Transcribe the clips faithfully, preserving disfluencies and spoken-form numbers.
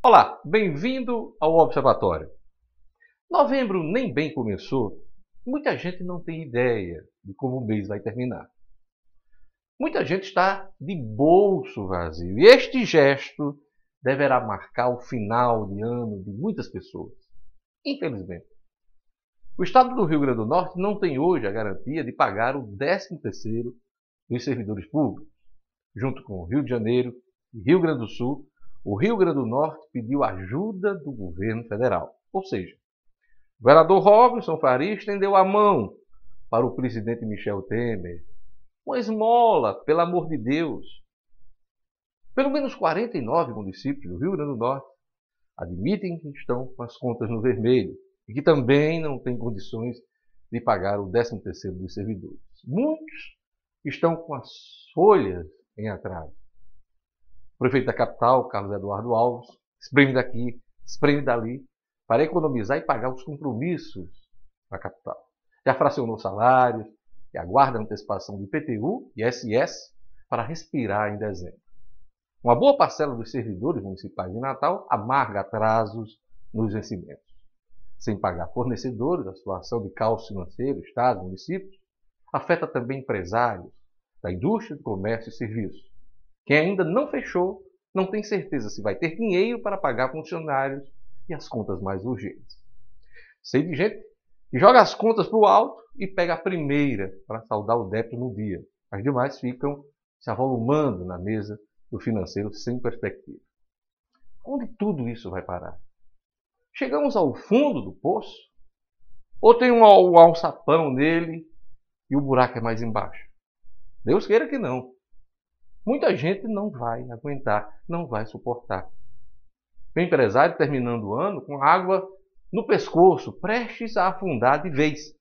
Olá, bem-vindo ao Observatório. Novembro nem bem começou, muita gente não tem ideia de como o mês vai terminar. Muita gente está de bolso vazio e este gesto deverá marcar o final de ano de muitas pessoas, infelizmente. O estado do Rio Grande do Norte não tem hoje a garantia de pagar o décimo terceiro dos servidores públicos. Junto com o Rio de Janeiro e Rio Grande do Sul, o Rio Grande do Norte pediu ajuda do governo federal. Ou seja, o governador Robinson Faria estendeu a mão para o presidente Michel Temer. Uma esmola, pelo amor de Deus. Pelo menos quarenta e nove municípios do Rio Grande do Norte admitem que estão com as contas no vermelho e que também não têm condições de pagar o décimo terceiro dos servidores. Muitos estão com as folhas em atraso. O prefeito da capital, Carlos Eduardo Alves, espreme daqui, espreme dali, para economizar e pagar os compromissos da capital. Já fracionou salários e aguarda a antecipação de I P T U e I S S para respirar em dezembro. Uma boa parcela dos servidores municipais de Natal amarga atrasos nos vencimentos. Sem pagar fornecedores, a situação de caos financeiro, estados, municípios, afeta também empresários da indústria, do comércio e serviços. Quem ainda não fechou não tem certeza se vai ter dinheiro para pagar funcionários e as contas mais urgentes. Sei de gente que joga as contas para o alto e pega a primeira para saldar o débito no dia. As demais ficam se avolumando na mesa do financeiro sem perspectiva. Onde tudo isso vai parar? Chegamos ao fundo do poço? Ou tem um alçapão nele e o buraco é mais embaixo? Deus queira que não. Muita gente não vai aguentar, não vai suportar. O empresário terminando o ano com água no pescoço, prestes a afundar de vez.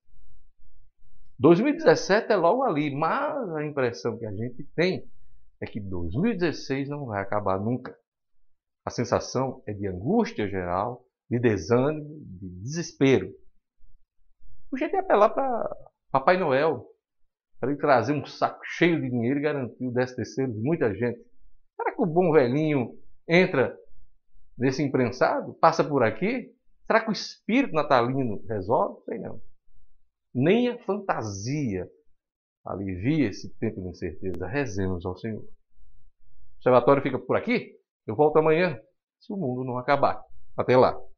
dois mil e dezessete é logo ali, mas a impressão que a gente tem é que dois mil e dezesseis não vai acabar nunca. A sensação é de angústia geral, de desânimo, de desespero. O jeito é apelar para Papai Noel, para ele trazer um saco cheio de dinheiro e garantir o décimo terceiro de muita gente. Será que o bom velhinho entra nesse imprensado? Passa por aqui? Será que o espírito natalino resolve? Sei não. Nem a fantasia alivia esse tempo de incerteza. Rezemos ao Senhor. O observatório fica por aqui. Eu volto amanhã, se o mundo não acabar. Até lá.